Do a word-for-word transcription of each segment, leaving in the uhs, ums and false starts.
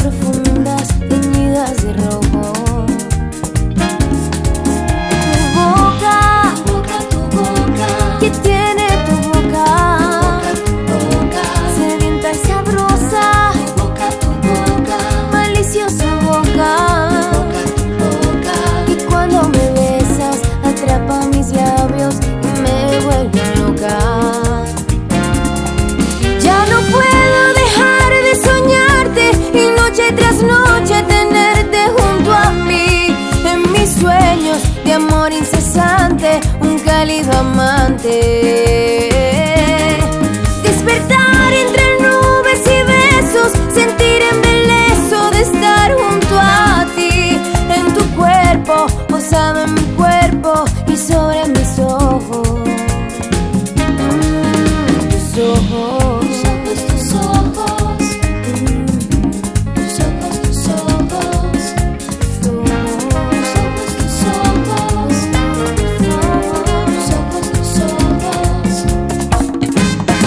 profundas, teñidas de rojo. Tu boca, Tu boca, tu boca, ¿qué tiene tu boca? tu boca, Sedienta y sabrosa, tu boca, tu boca, maliciosa boca. boca, tu boca. Y cuando me besas, atrapa mis labios y me vuelve loca. Ya no puedo dejar de soñarte y noche tras noche tenerte junto a mí. En mis sueños de amor incesante, un cálido amante. Despertar entre nubes y besos, sentir embeleso de estar junto a ti. En tu cuerpo, posado en mi cuerpo y sobre mis ojos. Mm, tus ojos. Tus ojos, tus ojos, tus ojos, tus ojos, tus ojos, tus ojos, tus ojos.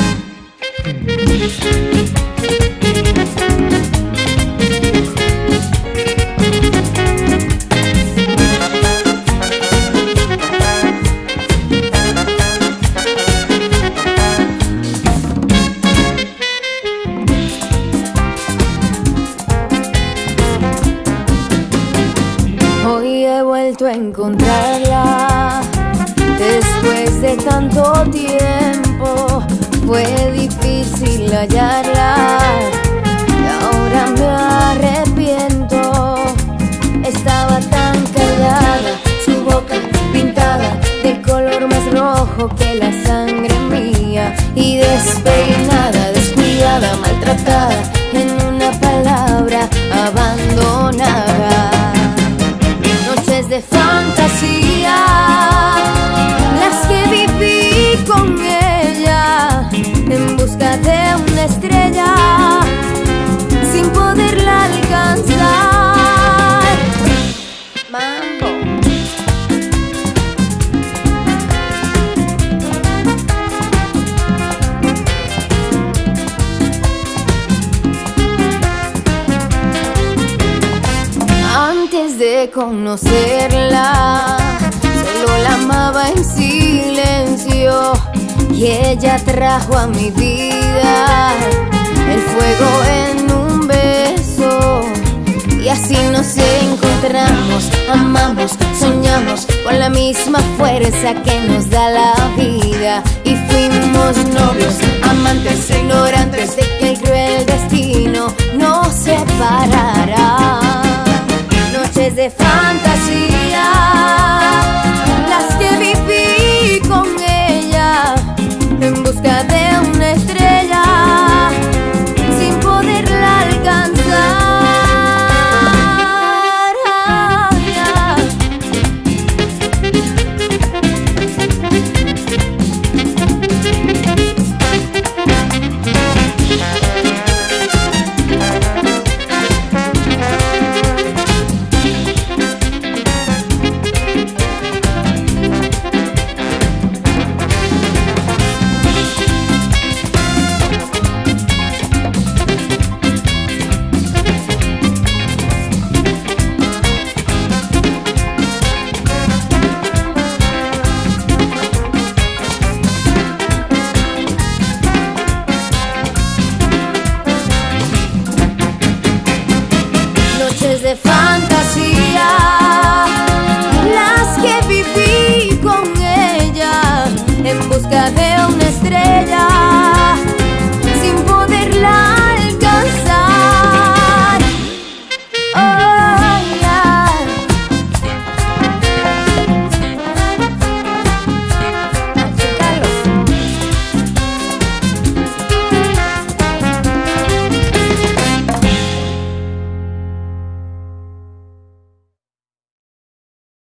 Hoy he vuelto a encontrarla después de tanto tiempo. Fue difícil hallarla y ahora me arrepiento. Estaba tan cargada, su boca pintada del color más rojo que la sangre mía, y despeinada, descuidada, maltratada, en una palabra, abandonada. Noches de fantasía, las que viví con ella, en busca de una estrella, sin poderla alcanzar. Mambo. Antes de conocerla, solo la amaba en silencio, y ella trajo a mi vida el fuego en un beso. Y así nos encontramos, amamos, soñamos con la misma fuerza que nos da la vida. Y fuimos novios, amantes, ignorantes de que el cruel destino nos separara.